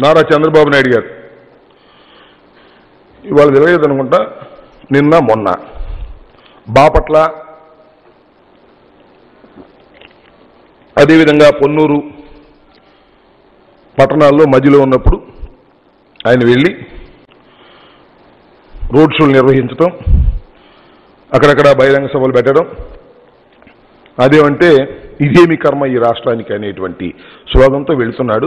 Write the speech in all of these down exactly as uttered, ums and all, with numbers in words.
నారా చంద్రబాబు నాయుడు గారు ఇవాళ తెలియదు అనుకుంటా, నిన్న మొన్న బాపట్ల అదేవిధంగా పొన్నూరు పట్టణాల్లో మధ్యలో ఉన్నప్పుడు ఆయన వెళ్ళి రోడ్ షోలు నిర్వహించడం, అక్కడక్కడ బహిరంగ సభలు పెట్టడం, అదేమంటే ఇదేమి కర్మ ఈ రాష్ట్రానికి అనేటువంటి స్లోగంతో వెళుతున్నాడు.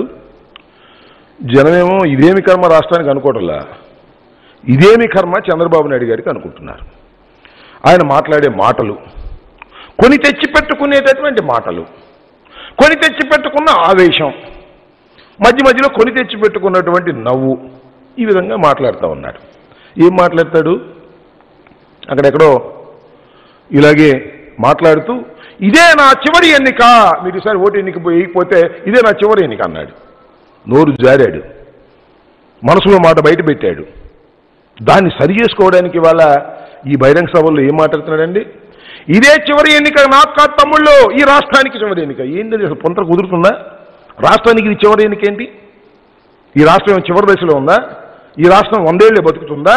జనమేమో ఇదేమి కర్మ రాష్ట్రానికి అనుకోవటంలా, ఇదేమి కర్మ చంద్రబాబు నాయుడు గారికి అనుకుంటున్నారు. ఆయన మాట్లాడే మాటలు, కొని తెచ్చిపెట్టుకునేటటువంటి మాటలు, కొని తెచ్చిపెట్టుకున్న ఆవేశం, మధ్య మధ్యలో కొని తెచ్చిపెట్టుకున్నటువంటి నవ్వు, ఈ విధంగా మాట్లాడుతూ ఉన్నాడు. ఏం మాట్లాడతాడు? అక్కడెక్కడో ఇలాగే మాట్లాడుతూ ఇదే నా చివరి ఎన్నిక, మీరు ఈసారి ఓటు ఎన్నిక వేయకపోతే ఇదే నా చివరి ఎన్నిక అన్నాడు. నోరు జారాడు, మనసులో మాట బయట పెట్టాడు. దాన్ని సరి చేసుకోవడానికి వాళ్ళ ఈ బహిరంగ సభల్లో ఏం మాట్లాడుతున్నాడండి? ఇదే చివరి ఎన్నిక నాకు కాదు తమ్ముళ్ళు, ఈ రాష్ట్రానికి చివరి ఎన్నిక. ఏంటంటే అసలు పొంతర కుదురుతుందా? రాష్ట్రానికి ఇది చివరి ఎన్నిక ఏంటి? ఈ రాష్ట్రం చివరి దశలో ఉందా? ఈ రాష్ట్రం వందేళ్లే బతుకుతుందా?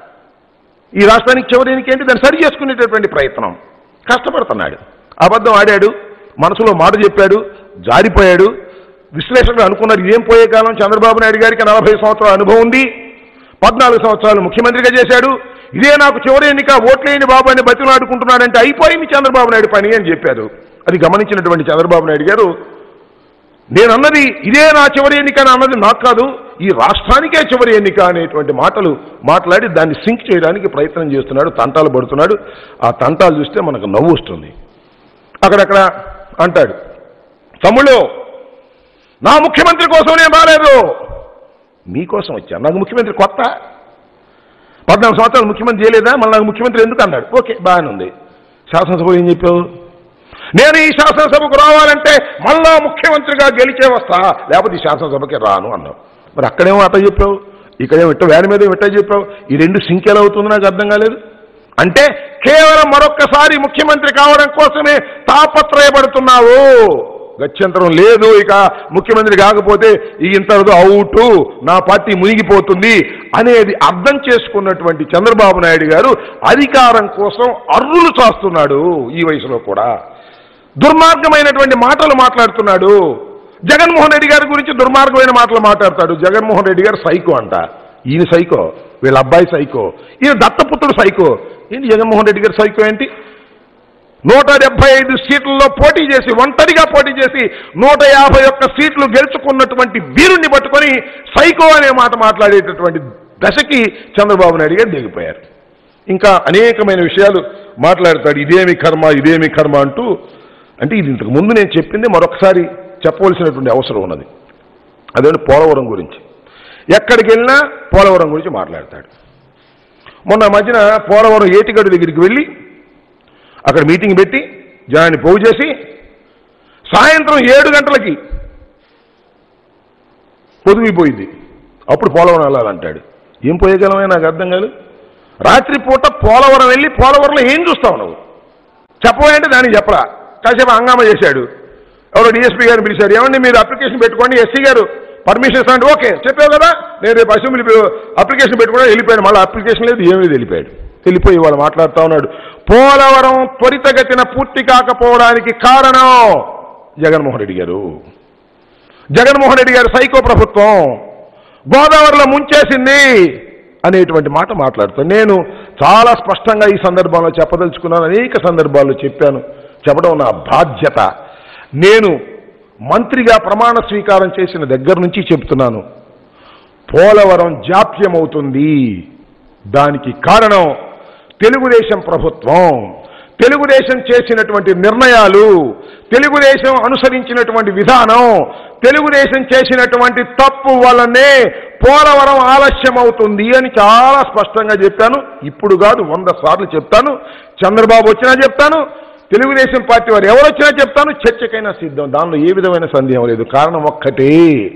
ఈ రాష్ట్రానికి చివరి ఎన్నిక ఏంటి? దాన్ని సరి చేసుకునేటటువంటి ప్రయత్నం. కష్టపడుతున్నాడు, అబద్ధం ఆడాడు, మనసులో మాట చెప్పాడు, జారిపోయాడు. విశ్లేషకులు అనుకున్నారు ఇదేం పోయే కాలం, చంద్రబాబు నాయుడు గారికి నలభై సంవత్సరాల అనుభవం ఉంది, పద్నాలుగు సంవత్సరాలు ముఖ్యమంత్రిగా చేశాడు, ఇదే నాకు చివరి ఎన్నిక, ఓట్లేని బాబు అని బతిలాడుకుంటున్నాడంటే అయిపోయింది చంద్రబాబు నాయుడు పని అని చెప్పారు. అది గమనించినటువంటి చంద్రబాబు నాయుడు గారు, నేనన్నది ఇదే నా చివరి ఎన్నిక అన్నది నాకు కాదు, ఈ రాష్ట్రానికే చివరి ఎన్నిక అనేటువంటి మాటలు మాట్లాడి దాన్ని సింక్ చేయడానికి ప్రయత్నం చేస్తున్నాడు, తంటాలు పడుతున్నాడు. ఆ తంటాలు చూస్తే మనకు నవ్వు వస్తుంది. అక్కడక్కడ అంటాడు, తమ్ముళ్ళు నా ముఖ్యమంత్రి కోసం నేను రాలేదు, మీకోసం వచ్చాను. నాకు ముఖ్యమంత్రి కొత్త, పద్నాలుగు సంవత్సరాలు ముఖ్యమంత్రి చేయలేదా, మళ్ళీ నాకు ముఖ్యమంత్రి ఎందుకు అన్నాడు. ఓకే, బాగానే ఉంది. శాసనసభ ఏం చెప్పావు? నేను ఈ శాసనసభకు రావాలంటే మళ్ళా ముఖ్యమంత్రిగా గెలిచే వస్తా, లేకపోతే ఈ శాసనసభకి రాను అన్నావు. మరి అక్కడేమో అట్ట చెప్పావు, ఇక్కడేమో ఇట్ట వ్యాన్ మీద ఇట్ట చెప్పావు. ఈ రెండు సింక్ ఎలా అవుతుందో నాకు అర్థం కాలేదు. అంటే కేవలం మరొక్కసారి ముఖ్యమంత్రి కావడం కోసమే తాపత్రయపడుతున్నావు, గత్యంతరం లేదు, ఇక ముఖ్యమంత్రి కాకపోతే ఇంతవరకు అవుట్, నా పార్టీ మునిగిపోతుంది అనేది అర్థం చేసుకున్నటువంటి చంద్రబాబు నాయుడు గారు అధికారం కోసం అర్రులు చాస్తున్నాడు. ఈ వయసులో కూడా దుర్మార్గమైనటువంటి మాటలు మాట్లాడుతున్నాడు. జగన్మోహన్ రెడ్డి గారి గురించి దుర్మార్గమైన మాటలు మాట్లాడతాడు. జగన్మోహన్ రెడ్డి గారు సైకో అంట, ఈయన సైకో, వీళ్ళ అబ్బాయి సైకో, ఈయన దత్తపుత్రుడు సైకో. ఏంటి జగన్మోహన్ రెడ్డి గారు సైకో ఏంటి? నూట డెబ్బై ఐదు సీట్లలో పోటీ చేసి, ఒంటరిగా పోటీ చేసి నూట యాభై ఒక్క సీట్లు గెలుచుకున్నటువంటి వీరుణ్ణి పట్టుకొని సైకో అనే మాట మాట్లాడేటటువంటి దశకి చంద్రబాబు నాయుడు గారు దిగిపోయారు. ఇంకా అనేకమైన విషయాలు మాట్లాడతాడు. ఇదేమి కర్మ, ఇదేమి కర్మ అంటూ. అంటే ఇది ఇంతకు ముందు నేను చెప్పింది మరొకసారి చెప్పవలసినటువంటి అవసరం ఉన్నది. అదే పోలవరం గురించి. ఎక్కడికి వెళ్ళినా పోలవరం గురించి మాట్లాడతాడు. మొన్న మధ్యన పోలవరం ఏటిగడ్డు దగ్గరికి వెళ్ళి అక్కడ మీటింగ్ పెట్టి జనాన్ని పోగు చేసి సాయంత్రం ఏడు గంటలకి పొదుగిపోయింది, అప్పుడు పోలవరం వెళ్ళాలంటాడు. ఏం పోయగలమే నాకు అర్థం కాదు. రాత్రిపూట పోలవరం వెళ్ళి పోలవరంలో ఏం చూస్తావు నువ్వు? చెప్పబోయంటే దానికి చెప్పరా, కాసేపు హంగామా చేశాడు. ఎవరో డిఎస్పీ గారిని పిలిచారు, ఏమండి మీరు అప్లికేషన్ పెట్టుకోండి, ఎస్సీ గారు పర్మిషన్ ఇస్తాండి. ఓకే చెప్పావు కదా, నేను రేపు అసెంబ్లీ అప్లికేషన్ పెట్టుకున్నా. వెళ్ళిపోయాడు, మళ్ళీ అప్లికేషన్ లేదు, ఏమీ వెళ్ళిపోయాడు. వెళ్ళిపోయి వాళ్ళు మాట్లాడుతూ ఉన్నాడు. పోలవరం త్వరితగతిన పూర్తి కాకపోవడానికి కారణం జగన్మోహన్ రెడ్డి గారు. జగన్మోహన్ రెడ్డి గారు సైకో ప్రభుత్వం గోదావరిలో ముంచేసింది అనేటువంటి మాట మాట్లాడుతాను. నేను చాలా స్పష్టంగా ఈ సందర్భంలో చెప్పదలుచుకున్నాను, అనేక సందర్భాల్లో చెప్పాను, చెప్పడం నా బాధ్యత. నేను మంత్రిగా ప్రమాణ స్వీకారం చేసిన దగ్గర నుంచి చెప్తున్నాను, పోలవరం జాప్యం అవుతుంది. దానికి కారణం తెలుగుదేశం ప్రభుత్వం, తెలుగుదేశం చేసినటువంటి నిర్ణయాలు, తెలుగుదేశం అనుసరించినటువంటి విధానం, తెలుగుదేశం చేసినటువంటి తప్పు వల్లనే పోలవరం ఆలస్యం అవుతుంది అని చాలా స్పష్టంగా చెప్పాను. ఇప్పుడు కాదు, వంద సార్లు చెప్తాను. చంద్రబాబు వచ్చినా చెప్తాను, తెలుగుదేశం పార్టీ వారు ఎవరు వచ్చినా చెప్తాను. చర్చకైనా సిద్ధం, దానిలో ఏ విధమైన సందేహం లేదు. కారణం ఒక్కటే,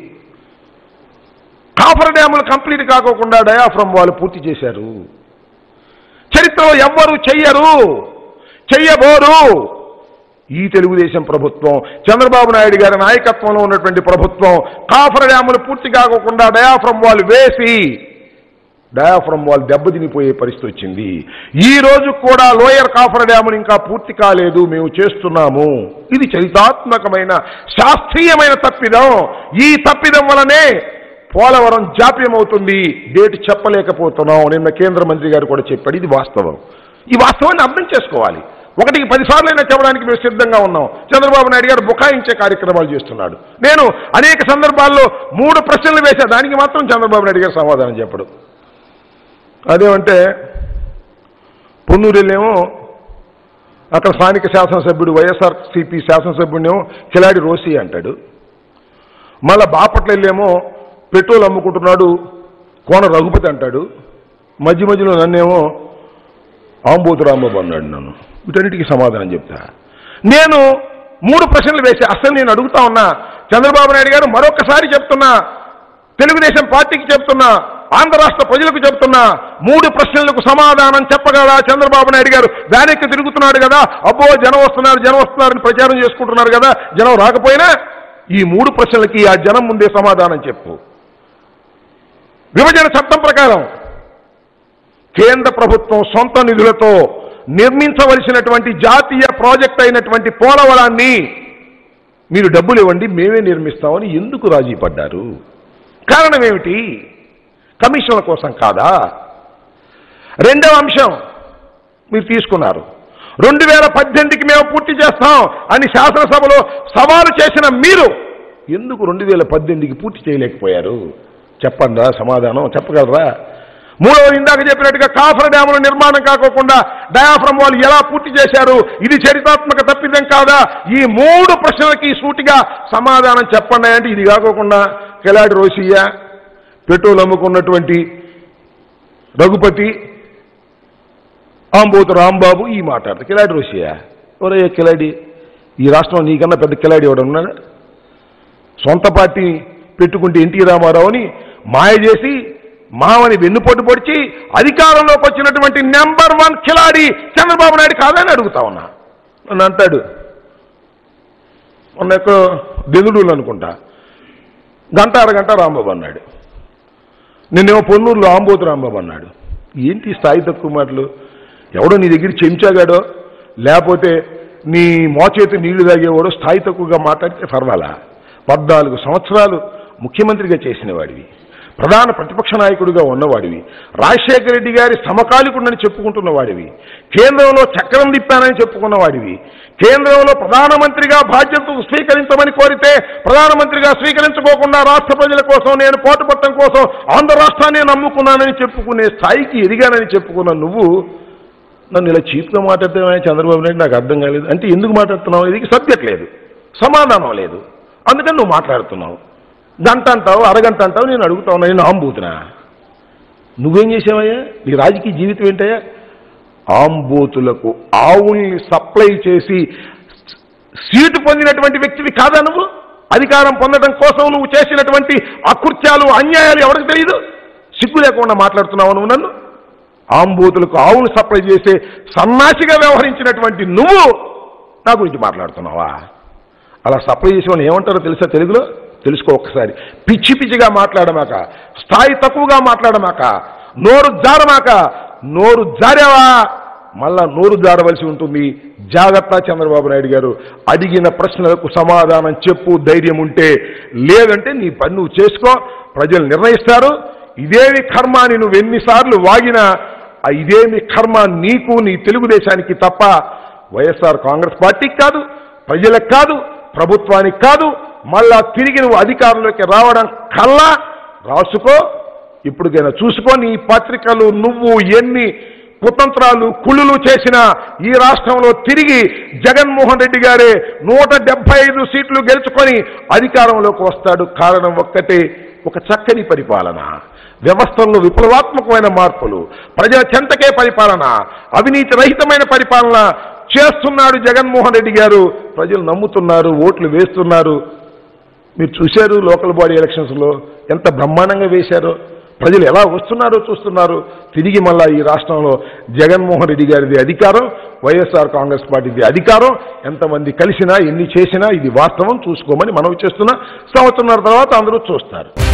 కాఫర్ డ్యాములు కంప్లీట్ కాకోకుండా డయాఫ్రమ్ వాళ్ళు పూర్తి చేశారు. చరిత్రలో ఎవ్వరూ చెయ్యరు, చెయ్యబోరు. ఈ తెలుగుదేశం ప్రభుత్వం, చంద్రబాబు నాయుడు గారి నాయకత్వంలో ఉన్నటువంటి ప్రభుత్వం కాఫర్ డ్యాములు పూర్తి కాకుండా డయాఫ్రమ్ వాల్ వేసి డయాఫ్రమ్ వాల్ దెబ్బతినిపోయే పరిస్థితి వచ్చింది. ఈ రోజు కూడా లోయర్ కాఫర్ డ్యాములు ఇంకా పూర్తి కాలేదు, మేము చేస్తున్నాము. ఇది చరితాత్మకమైన శాస్త్రీయమైన తప్పిదం. ఈ తప్పిదం వలనే పోలవరం జాప్యం అవుతుంది. డేట్ చెప్పలేకపోతున్నాం. నిన్న కేంద్ర మంత్రి గారు కూడా చెప్పాడు. ఇది వాస్తవం. ఈ వాస్తవాన్ని అర్థం చేసుకోవాలి. ఒకటికి పదిసార్లు అయినా చెప్పడానికి మేము సిద్ధంగా ఉన్నాం. చంద్రబాబు నాయుడు గారు బుకాయించే కార్యక్రమాలు చేస్తున్నాడు. నేను అనేక సందర్భాల్లో మూడు ప్రశ్నలు వేసా, దానికి మాత్రం చంద్రబాబు నాయుడు గారు సమాధానం చెప్పడు. అదేమంటే పొన్నూరులేమో అక్కడ స్థానిక శాసనసభ్యుడు వైఎస్ఆర్సీపీ శాసనసభ్యుడేమో కిలాడి రోసి అంటాడు. మళ్ళా బాపట్ల వెళ్ళేమో పెట్రోల్ అమ్ముకుంటున్నాడు కోన రఘుపతి అంటాడు. మధ్య మధ్యలో నన్నేమో ఆంబోతు రాంబాబు అన్నాడు. నన్ను వీటన్నిటికీ సమాధానం చెప్తా. నేను మూడు ప్రశ్నలు వేసి అసలు నేను అడుగుతా ఉన్నా చంద్రబాబు నాయుడు గారు, మరొకసారి చెప్తున్నా, తెలుగుదేశం పార్టీకి చెప్తున్నా, ఆంధ్ర రాష్ట్ర ప్రజలకు చెప్తున్నా, మూడు ప్రశ్నలకు సమాధానం చెప్పగలరా చంద్రబాబు నాయుడు గారు? వెనక్కి తిరుగుతున్నాడు కదా, అబ్బో జనం వస్తున్నారు జనం వస్తున్నారని ప్రచారం చేసుకుంటున్నారు కదా, జనం రాకపోయినా ఈ మూడు ప్రశ్నలకి ఆ జనం ముందే సమాధానం చెప్పు. విభజన చట్టం ప్రకారం కేంద్ర ప్రభుత్వం సొంత నిధులతో నిర్మించవలసినటువంటి జాతీయ ప్రాజెక్ట్ అయినటువంటి పోలవరాన్ని మీరు డబ్బులు ఇవ్వండి మేమే నిర్మిస్తామని ఎందుకు రాజీ పడ్డారు? కారణం ఏమిటి? కమిషన్ల కోసం కాదా? రెండవ అంశం మీరు తీసుకున్నారు. రెండు వేల పద్దెనిమిదికి మేము పూర్తి చేస్తాం అని శాసనసభలో సవాలు చేసిన మీరు ఎందుకు రెండు వేల పద్దెనిమిదికి పూర్తి చేయలేకపోయారు? చెప్పండి, సమాధానం చెప్పగలరా? మూడవది ఇందాక చెప్పినట్టుగా కాఫర్ డ్యాముల నిర్మాణం కాకోకుండా డయాఫ్రమ్ వాల్ ఎలా పూర్తి చేశారు? ఇది చరితాత్మక తప్పిదం కాదా? ఈ మూడు ప్రశ్నలకి సూటిగా సమాధానం చెప్పండి అంటే ఇది కాకోకుండా కిలాడి రోసియ్య, పెట్రోల్ అమ్ముకున్నటువంటి రఘుపతి, ఆంబోతు రాంబాబు ఈ మాట్లాడతారు. కిలాడి రోసియ్య ఎవరయ్య కిలాడి? ఈ రాష్ట్రంలో నీకన్నా పెద్ద కిలాడి ఎవడు ఉన్నాడు? సొంత పార్టీ పెట్టుకుంటే ఎన్టీ రామారావుని మాయ చేసి మావని వెన్నుపోటు పొడిచి అధికారంలోకి వచ్చినటువంటి నెంబర్ వన్ కిలాడి చంద్రబాబు నాయుడు కాదని అడుగుతా ఉన్నా. నన్ను అంటాడు మొన్న ఎక్కడో దెందుడూళ్ళు అనుకుంటా, గంట అరగంట రాంబాబు అన్నాడు. నిన్నేమో పొన్నూరులో ఆంబోతు రాంబాబు అన్నాడు. ఏంటి స్థాయి తక్కువ మాటలు? ఎవడో నీ దగ్గర చెంచాగాడో లేకపోతే నీ మోచేతి నీళ్లు తాగేవాడో స్థాయి తక్కువగా మాట్లాడితే పర్వాలా? పద్నాలుగు సంవత్సరాలు ముఖ్యమంత్రిగా చేసిన వాడివి, ప్రధాన ప్రతిపక్ష నాయకుడిగా ఉన్నవాడివి, రాజశేఖర రెడ్డి గారి సమకాలికుడని చెప్పుకుంటున్న వాడివి, కేంద్రంలో చక్రం తిప్పానని చెప్పుకున్న వాడివి, కేంద్రంలో ప్రధానమంత్రిగా బాధ్యతలు స్వీకరించమని కోరితే ప్రధానమంత్రిగా స్వీకరించుకోకుండా రాష్ట్ర ప్రజల కోసం నేను పోటుపట్టడం కోసం ఆంధ్ర రాష్ట్రాన్ని నమ్ముకున్నానని చెప్పుకునే స్థాయికి ఎదిగానని చెప్పుకున్న నువ్వు నన్ను ఇలా చీప్గా మాట్లాడుతున్నావు చంద్రబాబు నాయుడు, నాకు అర్థం కాలేదు. అంటే ఎందుకు మాట్లాడుతున్నావు? ఇది సబ్జెక్ట్ లేదు, సమాధానం లేదు, అందుకని నువ్వు మాట్లాడుతున్నావు. గంట అంటావు, అరగంట అంటావు, నేను అడుగుతా ఉన్నా, నేను ఆంబోతునా? నువ్వేం చేసావయ్యా? నీ రాజకీయ జీవితం ఏంటయ్యా? ఆంబోతులకు ఆవుల్ని సప్లై చేసి సీటు పొందినటువంటి వ్యక్తివి కాదా నువ్వు? అధికారం పొందడం కోసం నువ్వు చేసినటువంటి అకృత్యాలు అన్యాయాలు ఎవరికి తెలియదు? సిగ్గు లేకుండా మాట్లాడుతున్నావు నువ్వు నన్ను. ఆంబోతులకు ఆవులు సప్లై చేసే సన్నాసిగా వ్యవహరించినటువంటి నువ్వు నా గురించి మాట్లాడుతున్నావా? అలా సప్లై చేసే వాళ్ళు ఏమంటారో తెలుసా తెలుగులో? తెలుసుకో ఒక్కసారి. పిచ్చి పిచ్చిగా మాట్లాడమాక, స్థాయి తక్కువగా మాట్లాడమాక, నోరు జారమాక. నోరు జారావా మళ్ళా నోరు జారవలసి ఉంటుంది. జాగ్రత్త చంద్రబాబు నాయుడు గారు. అడిగిన ప్రశ్నలకు సమాధానం చెప్పు ధైర్యం ఉంటే, లేదంటే నీ పని నువ్వు చేసుకో, ప్రజలు నిర్ణయిస్తారు. ఇదేమి కర్మ అని నువ్వు ఎన్నిసార్లు వాగినా ఇదేమి కర్మ నీకు నీ తెలుగుదేశానికి తప్ప వైఎస్ఆర్ కాంగ్రెస్ పార్టీకి కాదు, ప్రజలకు కాదు, ప్రభుత్వానికి కాదు. మళ్ళా తిరిగి నువ్వు అధికారంలోకి రావడం కల్లా రాసుకో. ఇప్పటికైనా చూసుకో. నీ పత్రికలు నువ్వు ఎన్ని కుతంత్రాలు కుళ్ళులు చేసినా ఈ రాష్ట్రంలో తిరిగి జగన్మోహన్ రెడ్డి గారే నూట డెబ్బై ఐదు సీట్లు గెలుచుకొని అధికారంలోకి వస్తాడు. కారణం ఒక్కటే, ఒక చక్కని పరిపాలన, వ్యవస్థల్లో విప్లవాత్మకమైన మార్పులు, ప్రజల చెంతకే పరిపాలన, అవినీతి రహితమైన పరిపాలన చేస్తున్నాడు జగన్మోహన్ రెడ్డి గారు. ప్రజలు నమ్ముతున్నారు, ఓట్లు వేస్తున్నారు. మీరు చూశారు లోకల్ బాడీ ఎలక్షన్స్లో ఎంత బ్రహ్మాండంగా వేశారో. ప్రజలు ఎలా వస్తున్నారో చూస్తున్నారు. తిరిగి మళ్ళా ఈ రాష్ట్రంలో జగన్మోహన్ రెడ్డి గారిది అధికారం. వైఎస్ఆర్ కాంగ్రెస్ పార్టీది అధికారం, ఎంతమంది కలిసినా ఎన్ని చేసినా ఇది వాస్తవం, చూసుకోమని మనం చేస్తున్నా. సంవత్సరం తర్వాత అందరూ చూస్తారు.